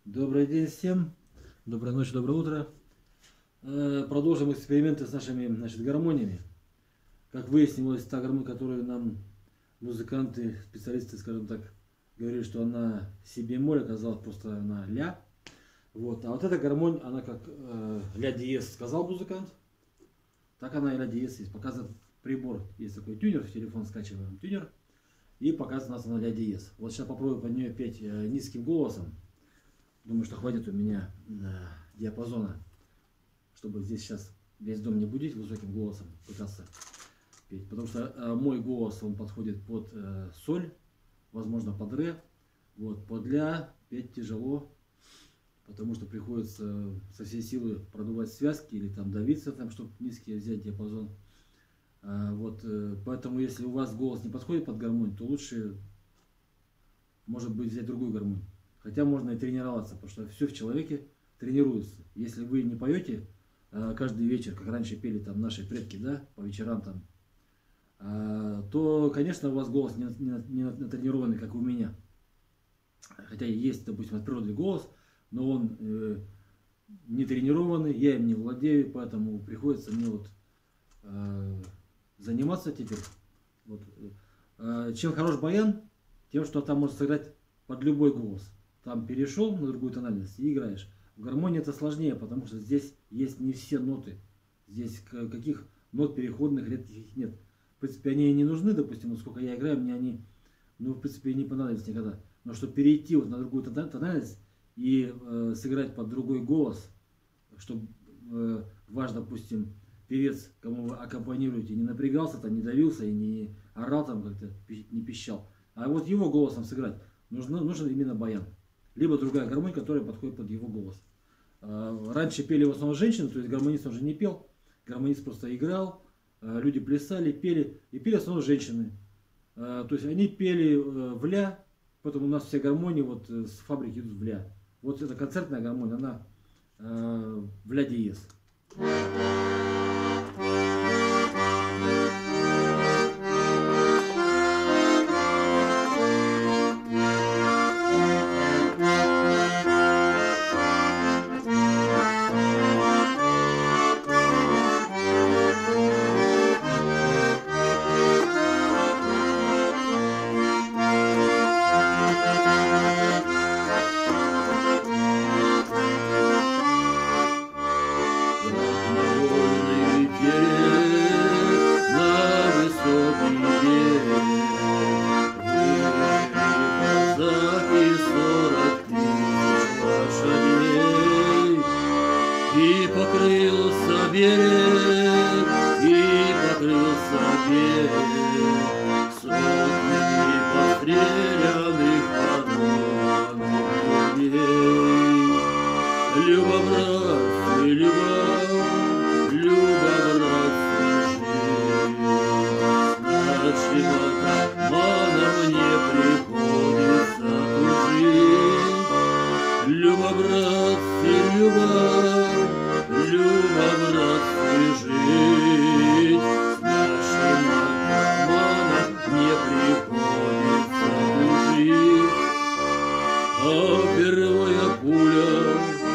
Добрый день всем, доброй ночи, доброе утро. Продолжим эксперименты с нашими гармониями. Как выяснилось, та гармония, которую нам музыканты, специалисты, скажем так, говорили, что она си бемоль, оказалась просто она ля. Вот. А вот эта гармония, она как ля диез сказал музыкант, так она и ля диез есть. Показывает прибор, есть такой тюнер, в телефон скачиваем тюнер, и показывает у нас она ля диез. Вот сейчас попробую под нее петь низким голосом. Думаю, что хватит у меня диапазона, чтобы здесь сейчас весь дом не будить высоким голосом, пытаться петь. Потому что мой голос, он подходит под соль, возможно под ре. Вот, под ля петь тяжело, потому что приходится со всей силы продувать связки или там давиться, там, чтобы низкий взять диапазон. Вот, поэтому если у вас голос не подходит под гармонию, то лучше, может быть, взять другую гармонию. Хотя можно и тренироваться, потому что все в человеке тренируется. Если вы не поете каждый вечер, как раньше пели там наши предки, да, по вечерам там, то, конечно, у вас голос не натренированный, как у меня. Хотя есть, допустим, от природы голос, но он не тренированный, я им не владею, поэтому приходится мне вот заниматься теперь. Вот. Чем хорош баян? Тем, что там можно сыграть под любой голос. Там перешел на другую тональность и играешь. В гармонии это сложнее, потому что здесь есть не все ноты. Здесь каких нот переходных редких нет. В принципе, они и не нужны, допустим, вот сколько я играю, мне они, ну, в принципе, не понадобятся никогда. Но чтобы перейти вот на другую тональность и сыграть под другой голос, чтобы ваш, допустим, певец, кому вы аккомпанируете, не напрягался, там, не давился и не орал там как-то, не пищал. А вот его голосом сыграть нужен именно баян. Либо другая гармония, которая подходит под его голос. Раньше пели в основном женщины, то есть гармонист он же не пел. Гармонист просто играл, люди плясали, пели. И пели в основном женщины. То есть они пели в ля, поэтому у нас все гармонии вот с фабрики идут в ля. Вот эта концертная гармония, она в ля диез. И покрылся берег, и покрылся берег сотнями подстрелянных канонов людей. Люба, братцы, люба, братцы, жизнь нашим атаманам не приходится тужить. Люба, братцы, люба, братцы, жить с нашим атаманом не приходится тужить. А первая пуля,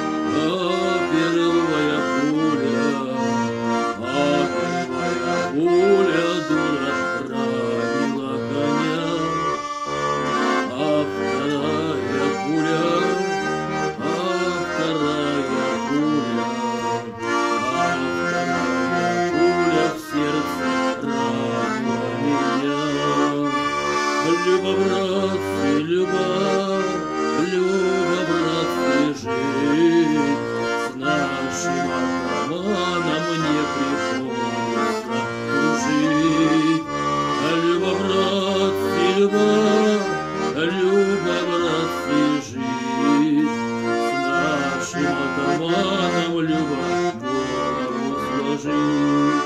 дура ранила коня, а вторая пуля в сердце ранила меня. Люба, братцы, люба, братцы, жить с нашим атаманом не приходится тужить. Люба, братцы, люба, братцы, жить с нашим атаманом, люба, голову сложить.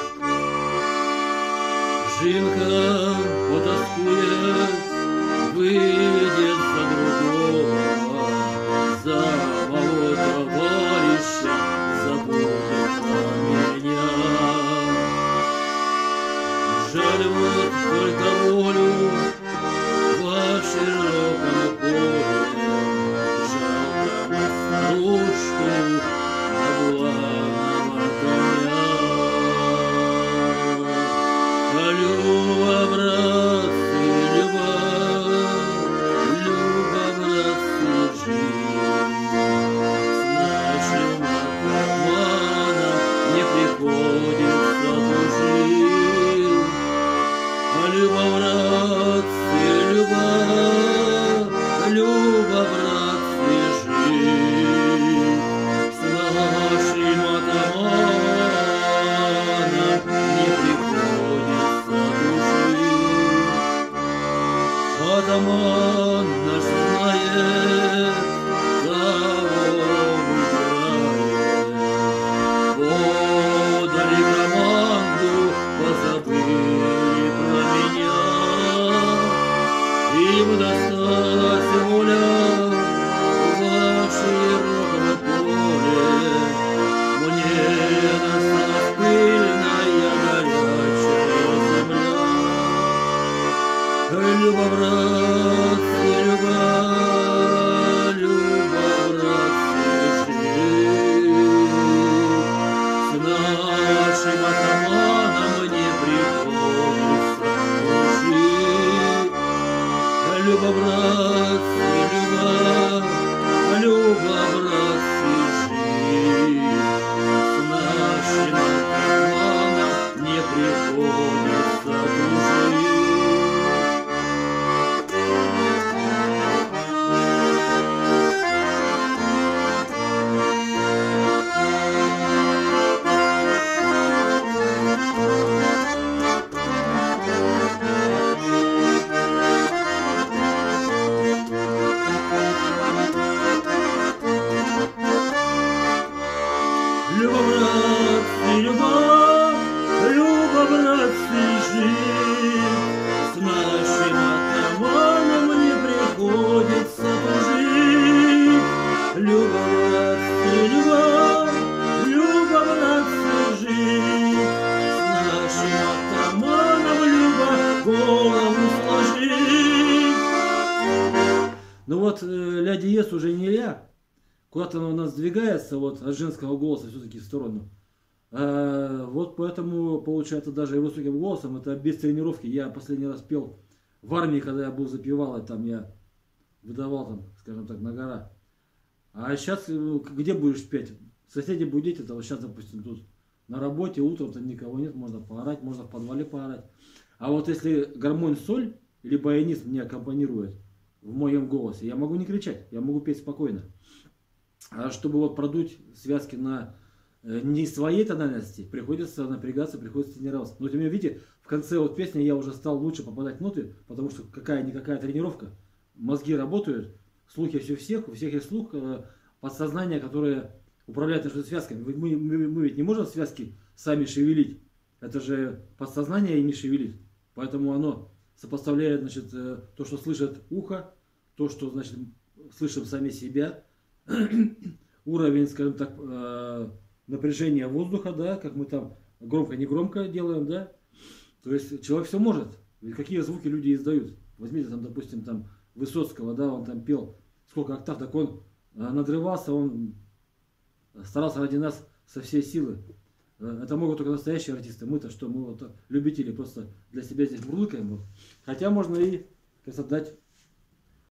Жинка потаскует, выйдет за другого, за моего товарища забудет про меня. Жаль вот только волю во широком поле, жалко Люба, братцы, люба, люба, братцы, жить. С нашим атаманом не приходится тужить. Люба, братцы, люба, люба, братцы, жить. С нашим атаманом люба голову сложить. Ну вот ля диез уже не ля. Куда-то оно у нас двигается вот, от женского голоса все-таки в сторону. Вот поэтому получается даже и высоким голосом, это без тренировки. Я последний раз пел в армии, когда я был запевал, там я выдавал там, скажем так, на гора. А сейчас где будешь петь? Соседи будете, это вот сейчас, допустим, тут на работе, утром там никого нет, можно поорать, можно в подвале поорать. А вот если гармонь соль или баянист мне аккомпанирует в моем голосе, я могу не кричать, я могу петь спокойно. А чтобы вот продуть связки на не своей тональности, приходится напрягаться, приходится тренироваться. Но тем не менее, видите, в конце вот песни я уже стал лучше попадать в ноты, потому что какая-никакая тренировка, мозги работают, слухи у всех есть слух, подсознание, которое управляет нашими связками. Мы ведь не можем связки сами шевелить, это же подсознание и не шевелит. Поэтому оно сопоставляет, значит, то, что слышит ухо, то, что, значит, слышим сами себя, уровень, скажем так, напряжения воздуха, да, как мы там громко-негромко делаем, да. То есть человек все может. Ведь какие звуки люди издают. Возьмите там, допустим, там Высоцкого, да, он там пел сколько октав, так он надрывался, он старался ради нас со всей силы. Это могут только настоящие артисты. Мы-то что, мы вот любители, просто для себя здесь бурлыкаем. Вот. Хотя можно и, как сказать, дать